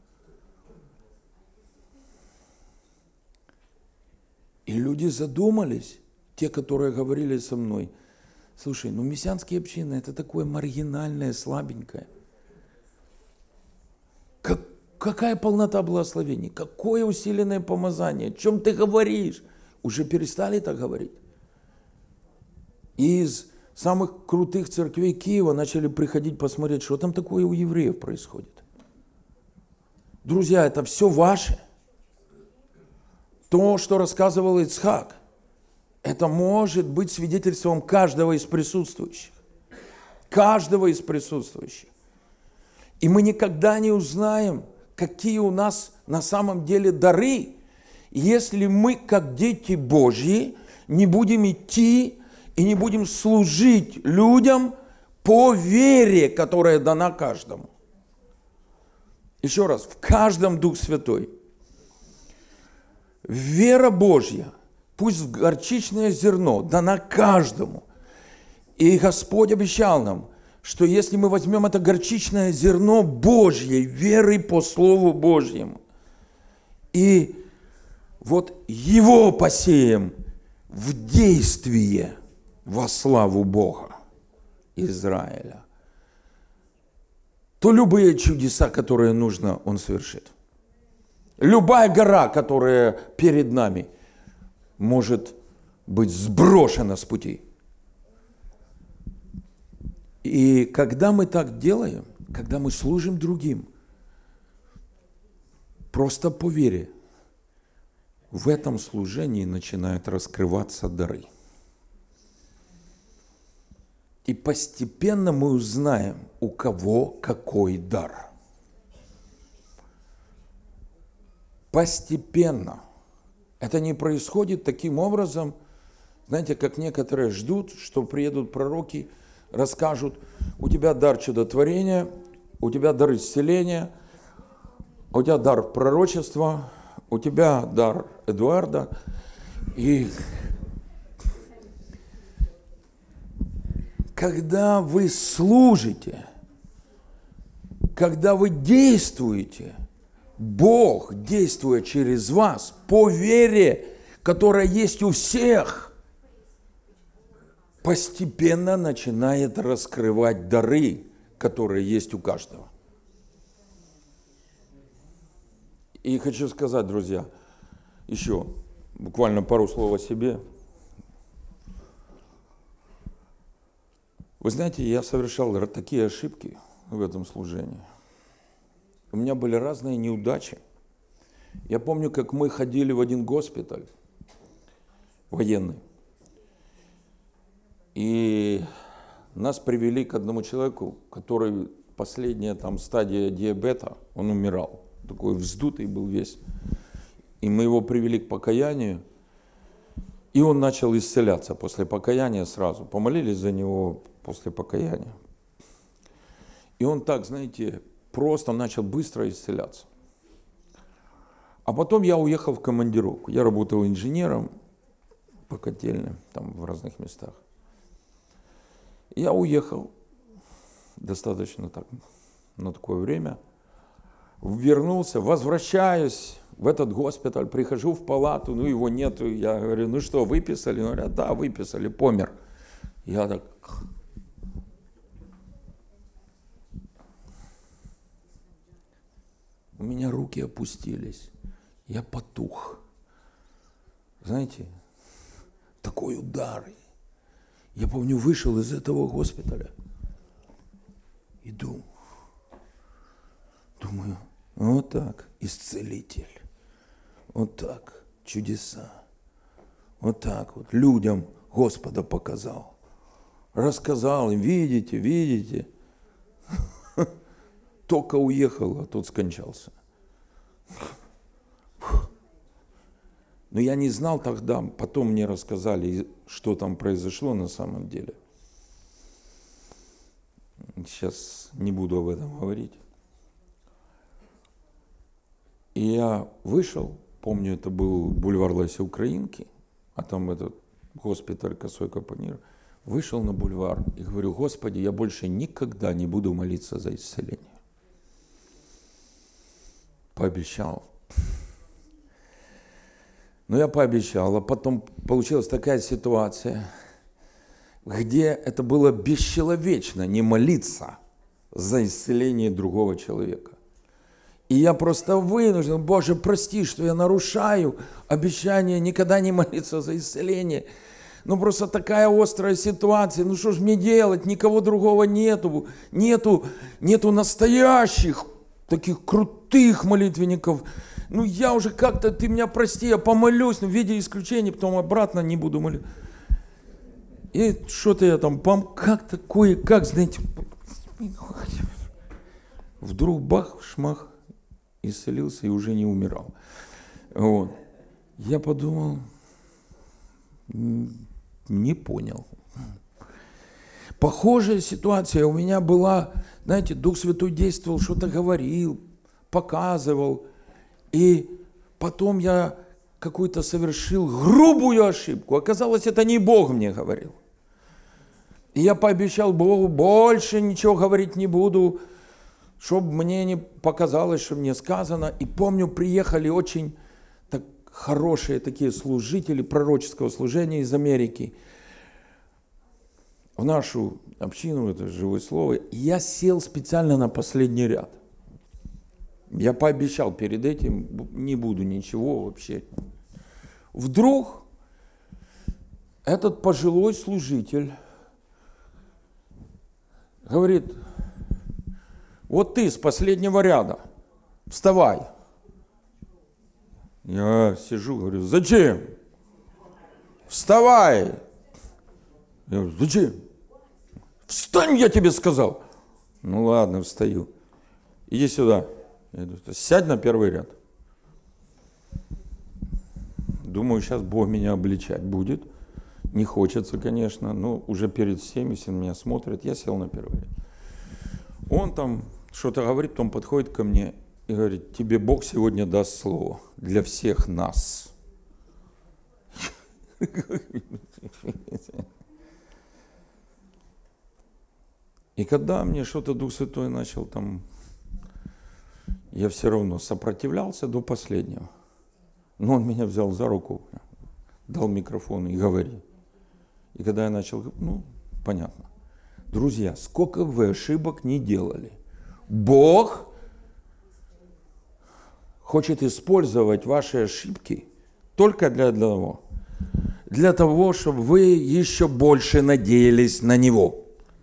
И люди задумались, те, которые говорили со мной, слушай, мессианские общины, это такое маргинальное, слабенькое. Какая полнота благословений, какое усиленное помазание, о чем ты говоришь? Уже перестали так говорить. Из самых крутых церквей Киева начали приходить посмотреть, что там такое у евреев происходит. Друзья, это все ваше. То, что рассказывал Ицхак, это может быть свидетельством каждого из присутствующих. Каждого из присутствующих. И мы никогда не узнаем, какие у нас на самом деле дары, если мы, как дети Божьи, не будем идти и не будем служить людям по вере, которая дана каждому. Еще раз, в каждом Дух Святой. Вера Божья, пусть в горчичное зерно, дана каждому. И Господь обещал нам, что если мы возьмем это горчичное зерно Божьей веры по Слову Божьему, и вот его посеем в действие во славу Бога Израиля, то любые чудеса, которые нужно, Он совершит. Любая гора, которая перед нами, может быть сброшена с пути. И когда мы так делаем, когда мы служим другим, просто по вере, в этом служении начинают раскрываться дары. И постепенно мы узнаем, у кого какой дар. Постепенно. Это не происходит таким образом, знаете, как некоторые ждут, что приедут пророки, расскажут, у тебя дар чудотворения, у тебя дар исцеления, у тебя дар пророчества, у тебя дар Эдуарда. И когда вы служите, когда вы действуете, Бог, действуя через вас, по вере, которая есть у всех, постепенно начинает раскрывать дары, которые есть у каждого. И хочу сказать, друзья, еще буквально пару слов о себе. Вы знаете, я совершал такие ошибки в этом служении. У меня были разные неудачи. Я помню, как мы ходили в один госпиталь военный. И нас привели к одному человеку, который последняя там стадия диабета, он умирал. Такой вздутый был весь. И мы его привели к покаянию. И он начал исцеляться после покаяния сразу. Помолились за него после покаяния. И он так, знаете, просто начал быстро исцеляться. А потом я уехал в командировку. Я работал инженером по котельным, там в разных местах. Я уехал достаточно так, на такое время. Вернулся, возвращаюсь в этот госпиталь, прихожу в палату, ну его нету. Я говорю, ну что, выписали? Он говорит, да, выписали, помер. Я так... У меня руки опустились, я потух. Знаете, такой удар. Я помню, вышел из этого госпиталя, иду, думаю, вот так, исцелитель, вот так, чудеса, вот так вот, людям Господа показал, рассказал им, видите, видите, только уехал, а тот скончался. Но я не знал тогда, потом мне рассказали, что там произошло на самом деле. Сейчас не буду об этом говорить. И я вышел, помню, это был бульвар Леси Украинки, а там этот госпиталь Косой Капонир. Вышел на бульвар и говорю, Господи, я больше никогда не буду молиться за исцеление. Пообещал. Но я пообещал, а потом получилась такая ситуация, где это было бесчеловечно не молиться за исцеление другого человека. И я просто вынужден, Боже, прости, что я нарушаю обещание никогда не молиться за исцеление. Ну просто такая острая ситуация, ну что ж мне делать, никого другого нету, нету настоящих таких крутых молитвенников. Ну я уже как-то, ты меня прости, я помолюсь, но в виде исключения, потом обратно не буду молиться. И что-то я там, как-то кое-как, знаете, вдруг бах, шмах, исцелился и уже не умирал. Вот. Я подумал, не понял. Похожая ситуация у меня была, знаете, Дух Святой действовал, что-то говорил, показывал. И потом я какую-то совершил грубую ошибку. Оказалось, это не Бог мне говорил. И я пообещал Богу, больше ничего говорить не буду, чтобы мне не показалось, что мне сказано. И помню, приехали очень так хорошие такие служители пророческого служения из Америки в нашу общину, это живое слово. И я сел специально на последний ряд. Я пообещал перед этим, не буду ничего вообще. Вдруг этот пожилой служитель говорит: вот ты с последнего ряда, вставай. Я сижу, говорю: зачем? Вставай. Я говорю: зачем? Встань, я тебе сказал. Ну ладно, встаю. Иди сюда. Я говорю: сядь на первый ряд. Думаю, сейчас Бог меня обличать будет. Не хочется, конечно, но уже перед всеми, все на меня смотрят. Я сел на первый ряд. Он там что-то говорит, потом подходит ко мне и говорит: тебе Бог сегодня даст слово для всех нас. И когда мне что-то Дух Святой начал там, я все равно сопротивлялся до последнего. Но он меня взял за руку, дал микрофон и говори. И когда я начал, понятно. Друзья, сколько бы вы ошибок не делали, Бог хочет использовать ваши ошибки только для одного. Для того, чтобы вы еще больше надеялись на Него.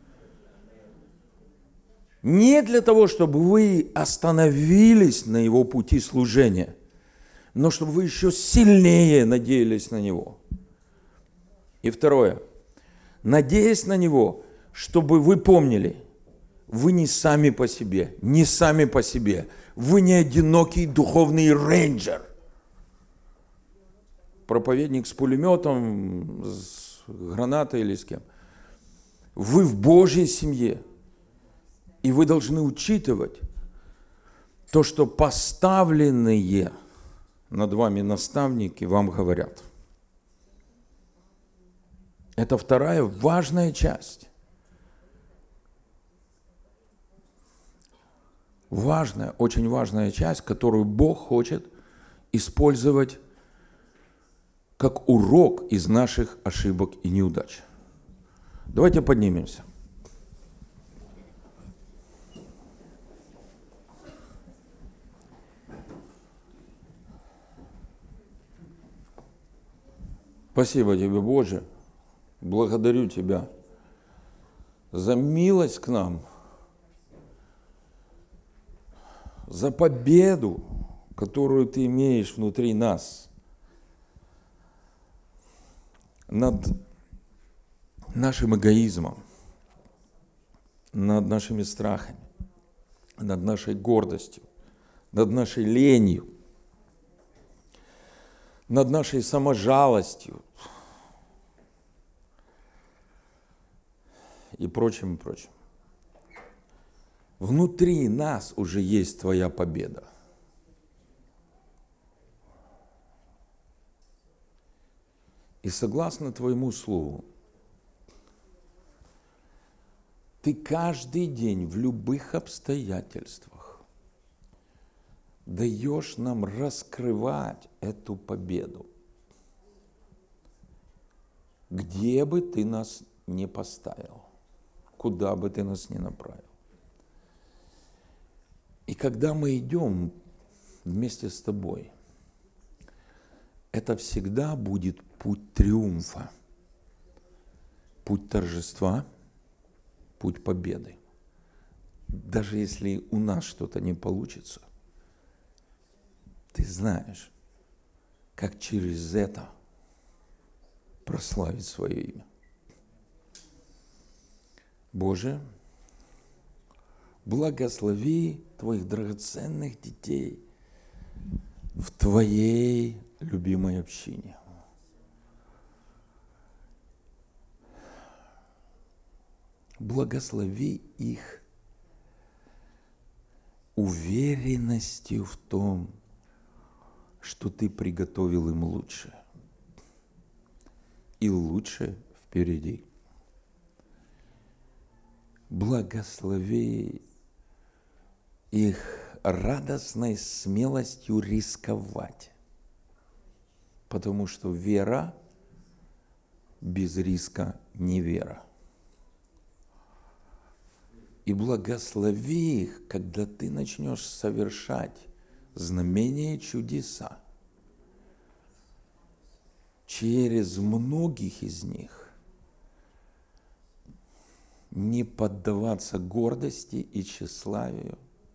Не для того, чтобы вы остановились на Его пути служения, но чтобы вы еще сильнее надеялись на Него. И второе. Надеясь на Него, чтобы вы помнили, вы не сами по себе, не сами по себе. Вы не одинокий духовный рейнджер. Проповедник с пулеметом, с гранатой или с кем. Вы в Божьей семье. И вы должны учитывать то, что поставленные над вами наставники вам говорят. Это вторая важная часть. Важная, очень важная часть, которую Бог хочет использовать как урок из наших ошибок и неудач. Давайте поднимемся. Спасибо тебе, Боже. Благодарю Тебя за милость к нам, за победу, которую Ты имеешь внутри нас, над нашим эгоизмом, над нашими страхами, над нашей гордостью, над нашей ленью, над нашей саможалостью и прочим, и прочим. Внутри нас уже есть Твоя победа. И согласно Твоему Слову, Ты каждый день в любых обстоятельствах даешь нам раскрывать эту победу. Где бы Ты нас не поставил, куда бы Ты нас ни направил. И когда мы идем вместе с Тобой, это всегда будет путь триумфа, путь торжества, путь победы. Даже если у нас что-то не получится, Ты знаешь, как через это прославить свое имя. Боже, благослови Твоих драгоценных детей в Твоей любимой общине. Благослови их уверенностью в том, что Ты приготовил им лучшее. И лучшее впереди. благослови их радостной смелостью рисковать. Потому что вера без риска не вера. И благослови их, когда ты начнешь совершать знамения и чудеса. Через многих из них не поддаваться гордости и тщеславию,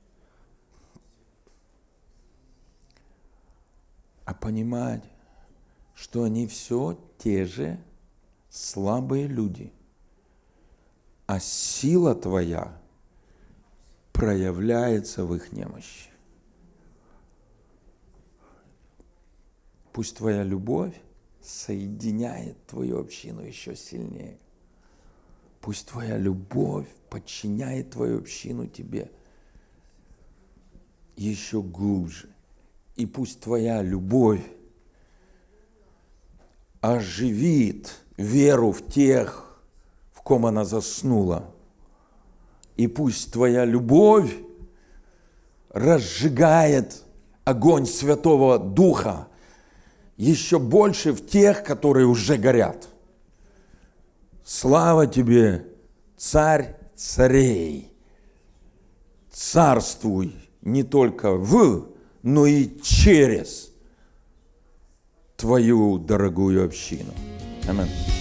а понимать, что они все те же слабые люди, а сила твоя проявляется в их немощи. Пусть твоя любовь соединяет твою общину еще сильнее. Пусть твоя любовь подчиняет твою общину тебе еще глубже. И пусть твоя любовь оживит веру в тех, в ком она заснула. И пусть твоя любовь разжигает огонь Святого Духа еще больше в тех, которые уже горят. Слава тебе, Царь царей! Царствуй не только в, но и через твою дорогую общину. Аминь.